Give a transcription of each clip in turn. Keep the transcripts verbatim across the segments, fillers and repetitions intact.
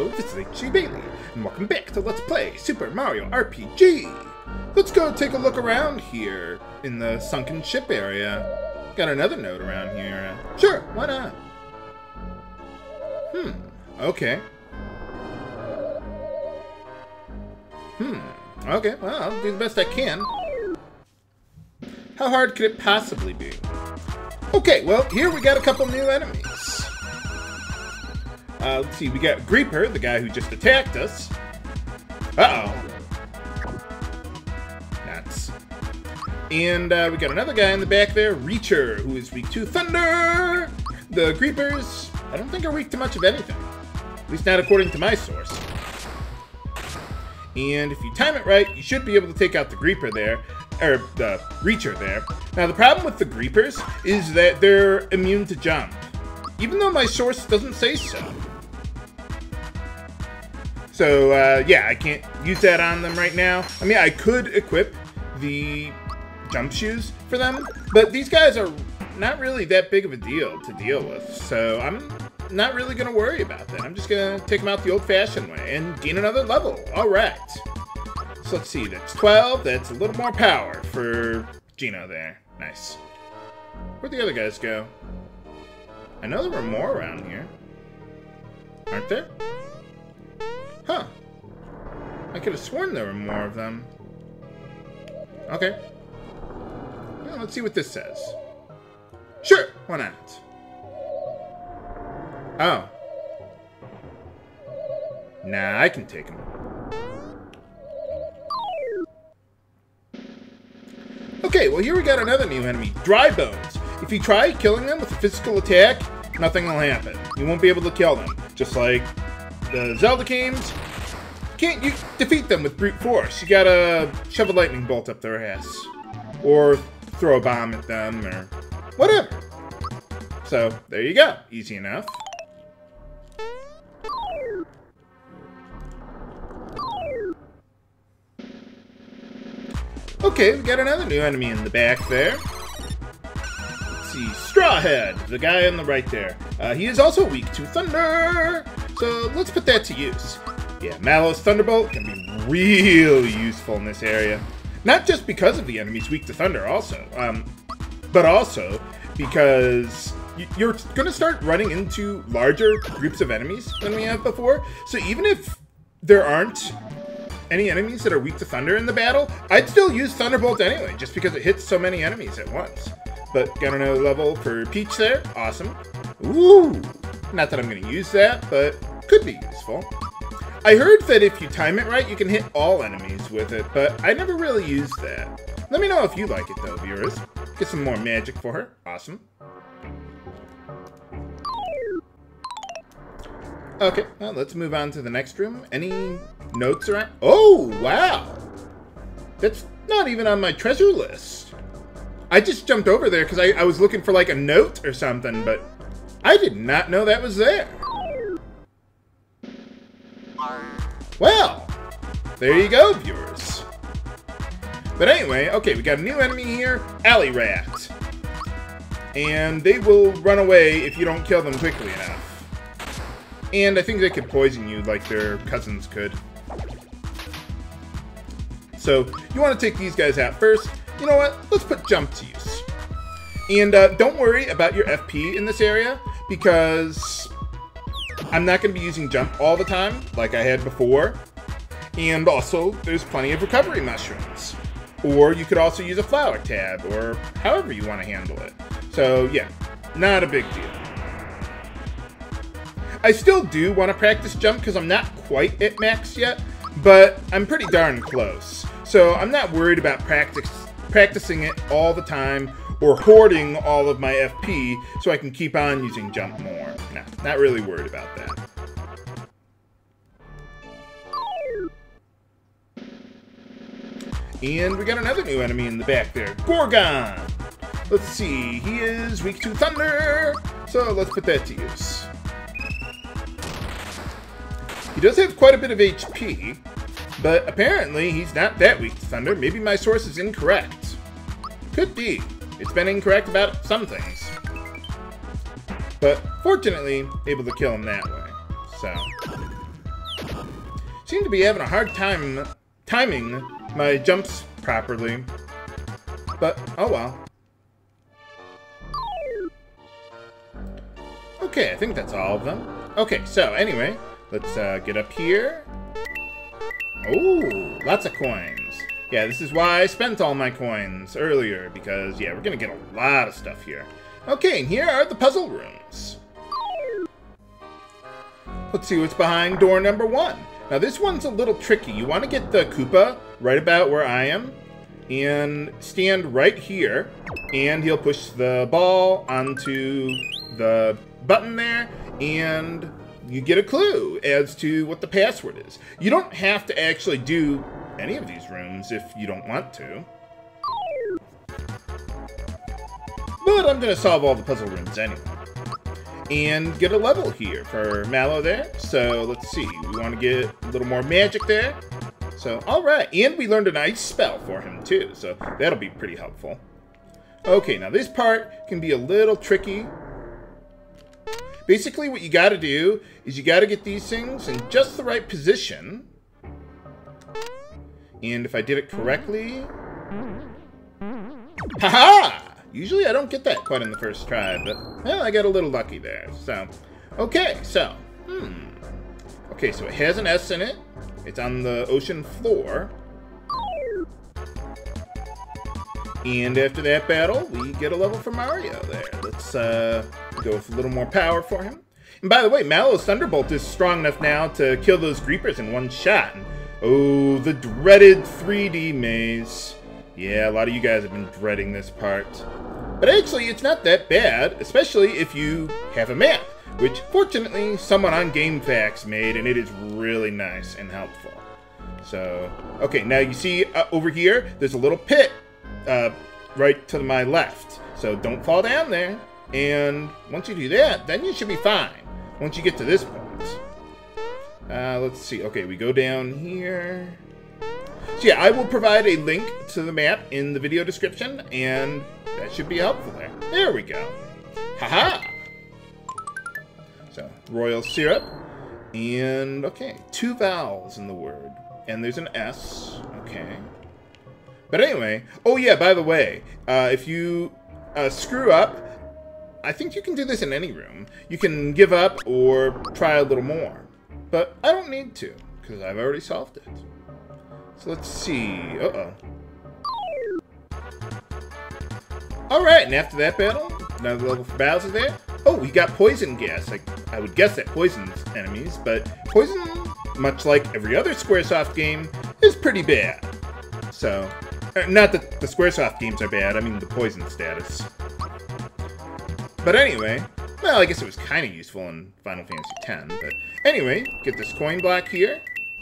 Hello, this is H G Bailey, and welcome back to Let's Play Super Mario R P G! Let's go take a look around here in the sunken ship area. Got another note around here. Sure, why not? Hmm, okay. Hmm, okay, well, I'll do the best I can. How hard could it possibly be? Okay, well, here we got a couple new enemies. Uh, let's see, we got Creeper, the guy who just attacked us. Uh-oh. Nuts. And uh, we got another guy in the back there, Reacher, who is weak to thunder. The Creepers, I don't think are weak to much of anything. At least not according to my source. And if you time it right, you should be able to take out the Creeper there, or the Reacher there. Now the problem with the Creepers is that they're immune to jump, even though my source doesn't say so. So, uh, yeah, I can't use that on them right now. I mean, I could equip the jump shoes for them, but these guys are not really that big of a deal to deal with. So I'm not really going to worry about that. I'm just going to take them out the old-fashioned way and gain another level. All right. So let's see. That's twelve. That's a little more power for Gino there. Nice. Where'd the other guys go? I know there were more around here. Aren't there? Huh. I could have sworn there were more of them. Okay. Well, let's see what this says. Sure, why not? Oh. Nah, I can take him. Okay, well here we got another new enemy, Dry Bones. If you try killing them with a physical attack, nothing will happen. You won't be able to kill them. Just like the Zelda games, can't you defeat them with brute force. You gotta shove a lightning bolt up their ass. Or throw a bomb at them, or whatever. So, there you go. Easy enough. Okay, we got another new enemy in the back there. Let's see, Strawhead, the guy on the right there. Uh, he is also weak to thunder, so let's put that to use. Yeah, Mallow's Thunderbolt can be really useful in this area. Not just because of the enemies weak to thunder also, um, but also because you're going to start running into larger groups of enemies than we have before. So even if there aren't any enemies that are weak to thunder in the battle, I'd still use Thunderbolt anyway, just because it hits so many enemies at once. But got another level for Peach there. Awesome. Ooh! Not that I'm going to use that, but could be useful. I heard that if you time it right, you can hit all enemies with it, but I never really used that. Let me know if you like it though, viewers. Get some more magic for her. Awesome. Okay, well, let's move on to the next room. Any notes around? Oh, wow! That's not even on my treasure list. I just jumped over there because I, I was looking for like a note or something, but I did not know that was there. Well, there you go, viewers. But anyway, okay, we got a new enemy here, Alley Rat. And they will run away if you don't kill them quickly enough. And I think they could poison you like their cousins could. So, you want to take these guys out first. You know what? Let's put jump to use. And uh, don't worry about your F P in this area, because I'm not going to be using jump all the time, like I had before. And also, there's plenty of recovery mushrooms. Or you could also use a flower tab, or however you want to handle it. So, yeah, not a big deal. I still do want to practice jump because I'm not quite at max yet, but I'm pretty darn close. So I'm not worried about practice, practicing it all the time or hoarding all of my F P so I can keep on using jump more. No, not really worried about that. And we got another new enemy in the back there, Gorgon. Let's see, he is weak to thunder, so let's put that to use. He does have quite a bit of H P, but apparently he's not that weak to thunder. Maybe my source is incorrect. Could be. It's been incorrect about some things. But fortunately, able to kill him that way. So, Seem to be having a hard time timing my jumps properly. But, oh well. Okay, I think that's all of them. Okay, so anyway, let's uh, get up here. Oh, lots of coins. Yeah, this is why I spent all my coins earlier, because, yeah, we're gonna get a lot of stuff here. Okay, and here are the puzzle rooms. Let's see what's behind door number one. Now, this one's a little tricky. You want to get the Koopa right about where I am, and stand right here, and he'll push the ball onto the button there, and you get a clue as to what the password is. You don't have to actually do any of these rooms if you don't want to. But I'm going to solve all the puzzle rooms anyway. And get a level here for Mallow there. So let's see, we want to get a little more magic there. So, alright, and we learned an ice spell for him too, so that'll be pretty helpful. Okay, now this part can be a little tricky. Basically what you gotta do is you gotta get these things in just the right position. And if I did it correctly... Haha! Usually I don't get that quite in the first try, but, well, I got a little lucky there. So, okay, so, hmm. Okay, so it has an S in it. It's on the ocean floor. And after that battle, we get a level for Mario there. Let's uh, go with a little more power for him. And by the way, Mallow's Thunderbolt is strong enough now to kill those Creepers in one shot. And, oh, the dreaded three D maze. Yeah, a lot of you guys have been dreading this part. But actually, it's not that bad, especially if you have a map, which fortunately someone on GameFAQs made, and it is really nice and helpful. So, okay, now you see uh, over here, there's a little pit uh, right to my left. So don't fall down there. And once you do that, then you should be fine. Once you get to this point. Uh, let's see. Okay, we go down here. So yeah, I will provide a link to the map in the video description, and that should be helpful there. There we go. Haha! So, royal syrup. And, okay, two vowels in the word. And there's an S. Okay. But anyway, oh yeah, by the way, uh, if you uh, screw up, I think you can do this in any room. You can give up or try a little more. But I don't need to, because I've already solved it. So let's see. Uh-oh. Alright, and after that battle, another level for Bowser there. Oh, we got poison gas. Like, I would guess that poisons enemies, but poison, much like every other Squaresoft game, is pretty bad. So, uh, not that the Squaresoft games are bad, I mean the poison status. But anyway, well, I guess it was kind of useful in Final Fantasy X, but anyway, get this coin block here.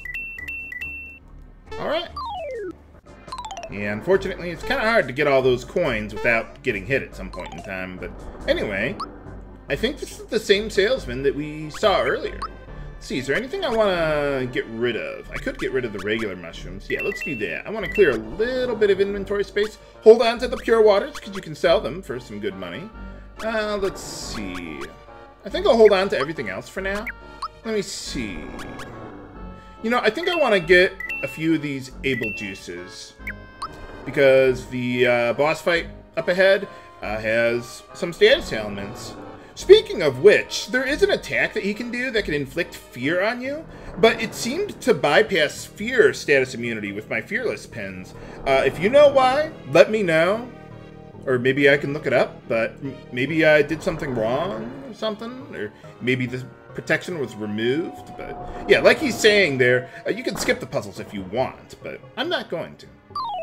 Alright. Yeah, unfortunately, it's kind of hard to get all those coins without getting hit at some point in time, but anyway, I think this is the same salesman that we saw earlier. Let's see, is there anything I want to get rid of? I could get rid of the regular mushrooms. Yeah, let's do that. I want to clear a little bit of inventory space. Hold on to the pure waters, because you can sell them for some good money. Uh, let's see. I think I'll hold on to everything else for now. Let me see. You know, I think I want to get a few of these able juices, because the uh, boss fight up ahead uh, has some status ailments. Speaking of which, there is an attack that he can do that can inflict fear on you, but it seemed to bypass fear status immunity with my fearless pins. Uh, if you know why, let me know, or maybe I can look it up, but maybe I did something wrong or something, or maybe the protection was removed, but yeah, like he's saying there, uh, you can skip the puzzles if you want, but I'm not going to.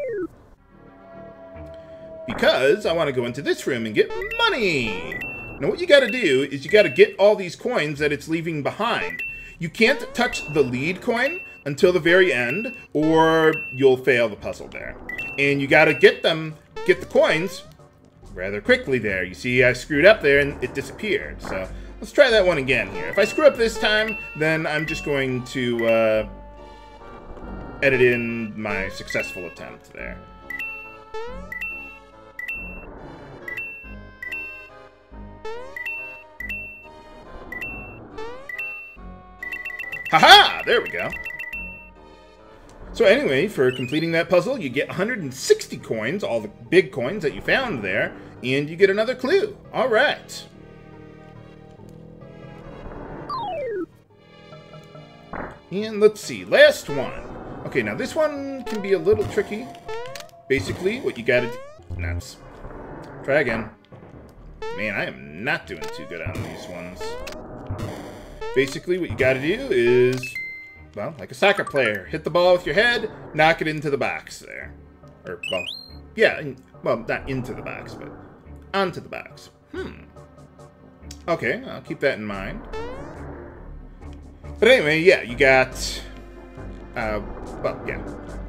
Because I want to go into this room and get money! Now what you gotta do is you gotta get all these coins that it's leaving behind. You can't touch the lead coin until the very end, or you'll fail the puzzle there. And you gotta get them, get the coins, rather quickly there. You see I screwed up there and it disappeared, so let's try that one again here. If I screw up this time, then I'm just going to uh, edit in my successful attempt there. Haha! There we go. So anyway, for completing that puzzle, you get one hundred sixty coins, all the big coins that you found there, and you get another clue. All right. And let's see, last one. Okay, now this one can be a little tricky. Basically, what you gotta do... Nuts. Try again. Man, I am not doing too good on these ones. Basically, what you gotta do is... Well, like a soccer player. Hit the ball with your head, knock it into the box there. Or, well, yeah, in, well, not into the box, but onto the box. Hmm. Okay, I'll keep that in mind. But anyway, yeah, you got... Uh, well, yeah.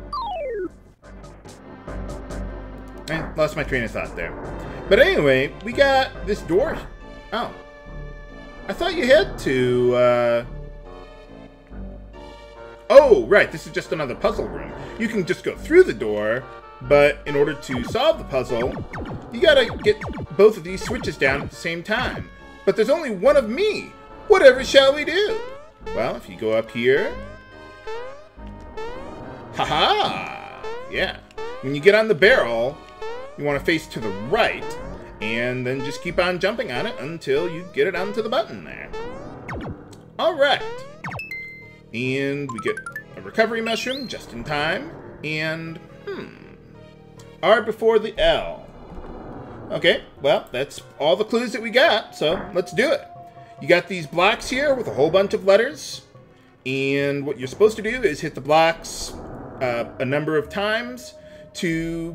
I lost my train of thought there. But anyway, we got this door. Oh. I thought you had to, uh... Oh, right, this is just another puzzle room. You can just go through the door, but in order to solve the puzzle, you gotta get both of these switches down at the same time. But there's only one of me. Whatever shall we do? Well, if you go up here... Haha! Yeah. When you get on the barrel, you want to face to the right, and then just keep on jumping on it until you get it onto the button there. Alright. And we get a recovery mushroom just in time. And, hmm. R before the L. Okay, well, that's all the clues that we got, so let's do it. You got these blocks here with a whole bunch of letters. And what you're supposed to do is hit the blocks uh, a number of times to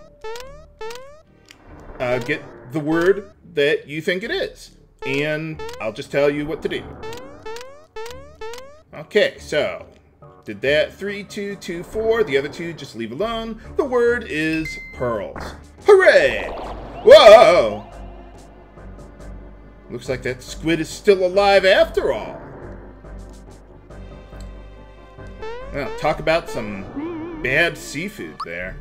uh, get the word that you think it is. And I'll just tell you what to do. Okay, so did that. Three, two, two, four. The other two just leave alone. The word is pearls. Hooray! Whoa! Looks like that squid is still alive after all. Well, talk about some bad seafood there.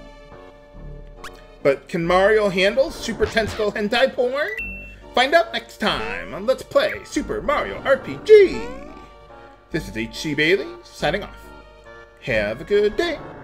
But can Mario handle Super Tentacle Hentai Porn? Find out next time on Let's Play Super Mario R P G. This is H C Bailey, signing off. Have a good day.